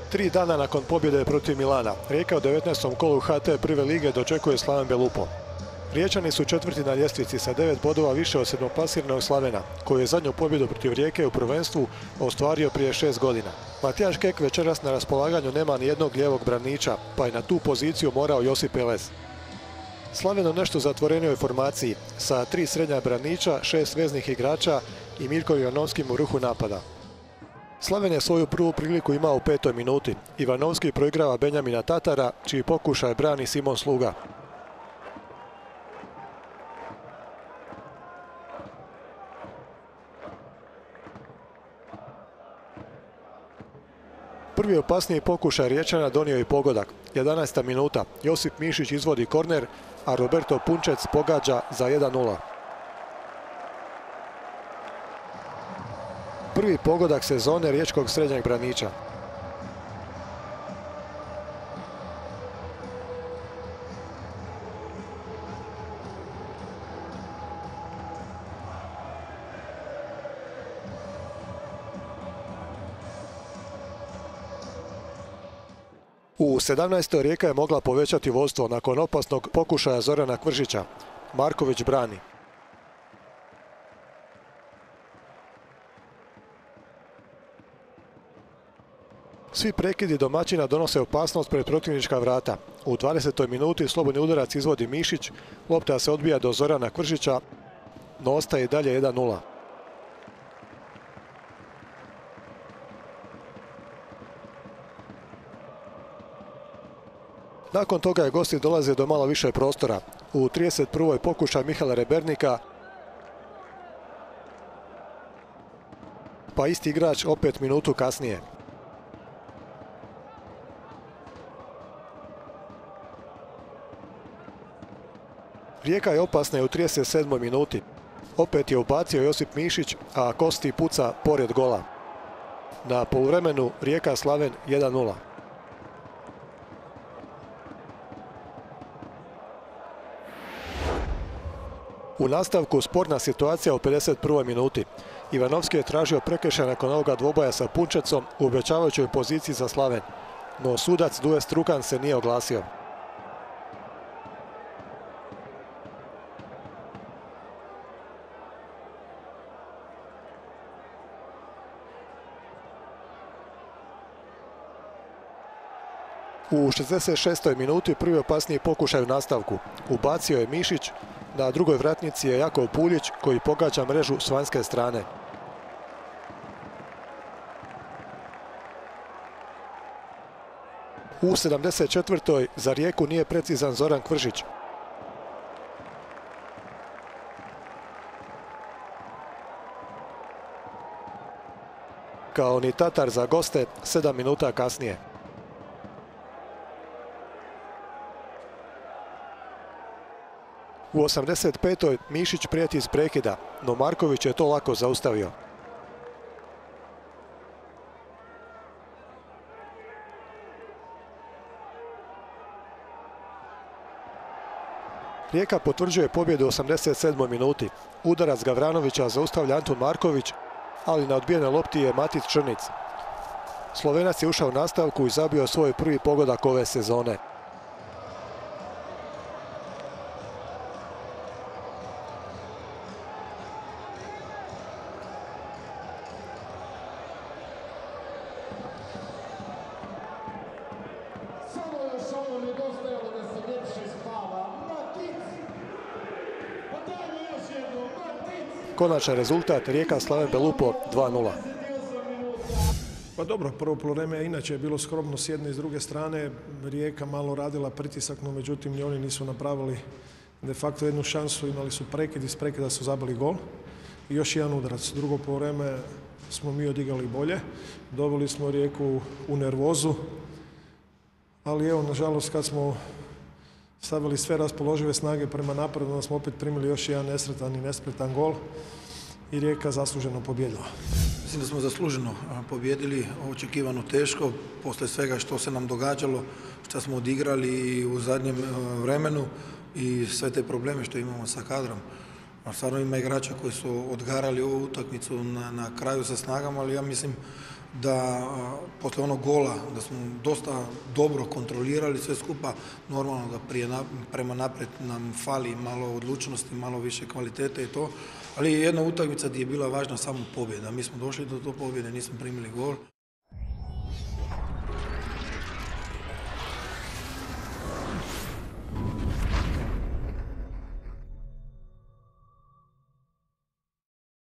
3 dana nakon pobjede protiv Milana, Rijeka u 19. kolu HT prve lige dočekuje Slaven Belupo. Riječani su četvrti na ljestvici sa 9 bodova više od sedmoplasiranog Slavena, koji je zadnju pobjedu protiv Rijeke u prvenstvu ostvario prije 6 godina. Matijaš Kek večeras na raspolaganju nema ni jednog lijevog braniča, pa je na tu poziciju morao Josip Elez. Slaven u nešto zatvorenijoj formaciji, sa 3 srednja braniča, 6 veznih igrača i Mirko Ivanovskim u vrhu napada. Slaven je svoju prvu priliku imao u 5. minuti. Ivanovski proigrava Benjamina Tatara, čiji pokušaj brani Simon Sluga. Prvi opasniji pokušaj Riječana donio i pogodak. 11. minuta. Josip Mišić izvodi korner, a Roberto Punčec pogađa za 1:0. Prvi pogodak sezone riječkog srednjeg braniča. U 17. Rijeka je mogla povećati vodstvo nakon opasnog pokušaja Zorana Kvržića. Marković brani. Svi prekidi domaćina donose opasnost pred protivnička vrata. U 20. minuti slobodni udarac izvodi Mišić, lopta se odbija do Zorana Kvržića, no ostaje i dalje 1:0. Nakon toga je gosti dolaze do malo više prostora. U 31. pokušaj Mihala Rebernika, pa isti igrač opet minutu kasnije. Rijeka je opasna i u 37. minuti. Opet je ubacio Josip Mišić, a Kosti puca pored gola. Na poluvremenu Rijeka Slaven 1:0. U nastavku sporna situacija u 51. minuti. Ivanovski je tražio prekršaj nakon ovoga dvoboja sa Punčecom u obećavajućoj poziciji za Slaven, no sudac Duje Strukan se nije oglasio. U 66. minuti prvi opasniji pokušaj u nastavku. Ubacio je Mišić, na drugoj vratnici je Jakov Puljić koji pogađa mrežu s vanjske strane. U 74. za Rijeku nije precizan Zoran Kvržić. Kao ni Tatar za goste 7 minuta kasnije. U 85. Mišić prijeti iz prekida, no Marković je to lako zaustavio. Rijeka potvrđuje pobjedu u 87. minuti. Udarac Gavranovića zaustavlja Antun Marković, ali na odbijene lopti je Matic Črnic. Slovenac je ušao u nastavku i zabio svoj prvi pogodak ove sezone. Konačan rezultat Rijeka Slaven Belupo 2:0. Pa dobro, prvo poluvreme inače je bilo skromno s jedne i s druge strane. Rijeka malo radila pritisak, no međutim ni oni nisu napravili de facto jednu šansu. Imali su prekid, iz prekida su zabili gol i još jedan udarac. Drugo poluvreme smo mi odigrali bolje. Doveli smo Rijeku u nervozu, ali evo, nažalost, kad smo stavili sve raspoložive snage prema napadu, onda smo opet primili još jedan nesretan i nespretan gol i Rijeka zasluženo pobjedila. Mislim da smo zasluženo pobjedili, očekivano teško, posle svega što se nam događalo, što smo odigrali u zadnjem vremenu i sve te probleme što imamo sa kadrom. Stvarno ima igrača koji su odgarali ovu utakmicu na kraju sa snagama, ali ja mislim da posle onog gola, da smo dosta dobro kontrolirali sve skupa, normalno da prema napred nam fali malo odlučnosti, malo više kvalitete i to, ali jedna utakmica gdje je bila važna samo pobjeda. Mi smo došli do pobjede, nismo primili gol.